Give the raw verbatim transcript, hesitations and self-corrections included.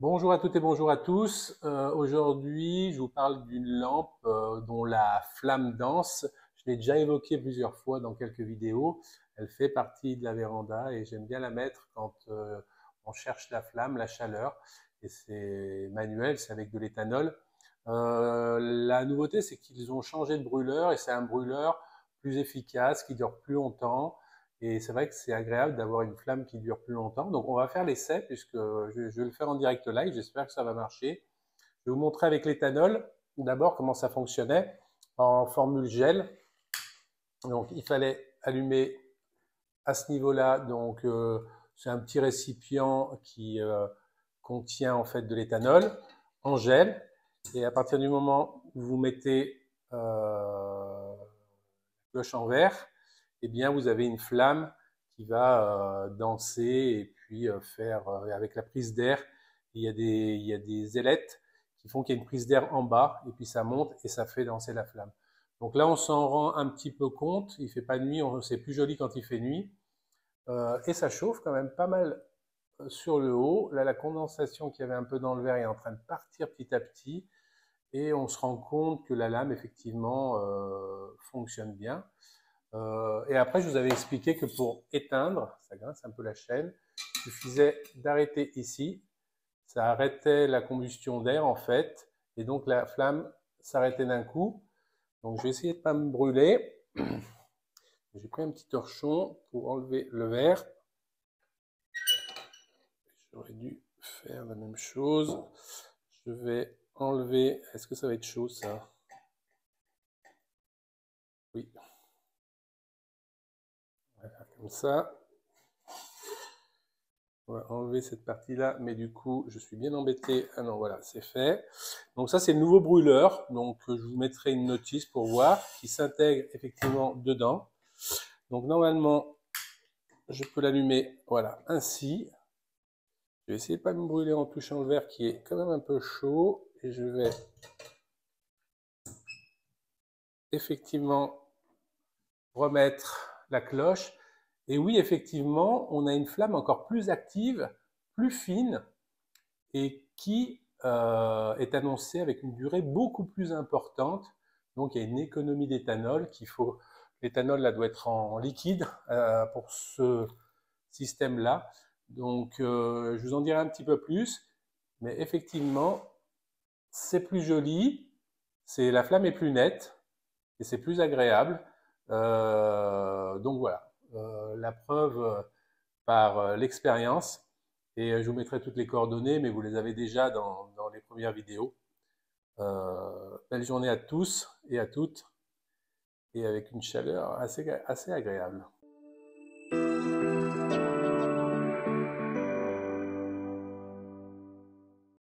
Bonjour à toutes et bonjour à tous. Euh, aujourd'hui, je vous parle d'une lampe euh, dont la flamme danse. Je l'ai déjà évoquée plusieurs fois dans quelques vidéos. Elle fait partie de la véranda et j'aime bien la mettre quand euh, on cherche la flamme, la chaleur. Et c'est manuel, c'est avec de l'éthanol. Euh, la nouveauté, c'est qu'ils ont changé de brûleur et c'est un brûleur plus efficace, qui dure plus longtemps. Et c'est vrai que c'est agréable d'avoir une flamme qui dure plus longtemps. Donc on va faire l'essai puisque je, je vais le faire en direct live. J'espère que ça va marcher. Je vais vous montrer avec l'éthanol d'abord comment ça fonctionnait en formule gel. Donc il fallait allumer à ce niveau-là. Donc euh, c'est un petit récipient qui euh, contient en fait de l'éthanol en gel. Et à partir du moment où vous mettez euh, cloche en verre, eh bien vous avez une flamme qui va euh, danser et puis euh, faire euh, avec la prise d'air. Il y a des, il y a des ailettes qui font qu'il y a une prise d'air en bas et puis ça monte et ça fait danser la flamme. Donc là, on s'en rend un petit peu compte. Il fait pas nuit, c'est plus joli quand il fait nuit. Euh, et ça chauffe quand même pas mal euh, sur le haut. Là, la condensation qu'il y avait un peu dans le verre est en train de partir petit à petit. Et on se rend compte que la lame, effectivement, euh, fonctionne bien. Euh, et après, je vous avais expliqué que pour éteindre, ça grince un peu la chaîne, il suffisait d'arrêter ici. Ça arrêtait la combustion d'air, en fait. Et donc, la flamme s'arrêtait d'un coup. Donc, je vais essayer de ne pas me brûler. J'ai pris un petit torchon pour enlever le verre. J'aurais dû faire la même chose. Je vais enlever. Est-ce que ça va être chaud, ça? Oui. On va faire comme ça. On va enlever cette partie-là, mais du coup, je suis bien embêté. Ah non, voilà, c'est fait. Donc ça, c'est le nouveau brûleur. Donc je vous mettrai une notice pour voir qui s'intègre effectivement dedans. Donc normalement, je peux l'allumer, voilà, ainsi. Je vais essayer de ne pas me brûler en touchant le verre qui est quand même un peu chaud. Et je vais effectivement remettre la cloche. Et oui, effectivement, on a une flamme encore plus active, plus fine, et qui euh, est annoncée avec une durée beaucoup plus importante. Donc il y a une économie d'éthanol qu'il faut. L'éthanol là doit être en liquide euh, pour ce système-là. Donc euh, je vous en dirai un petit peu plus, mais effectivement c'est plus joli, c'est la flamme est plus nette et c'est plus agréable. Euh, donc voilà, euh, la preuve euh, par euh, l'expérience. Et euh, je vous mettrai toutes les coordonnées, mais vous les avez déjà dans, dans les premières vidéos. Euh, belle journée à tous et à toutes, et avec une chaleur assez, assez agréable.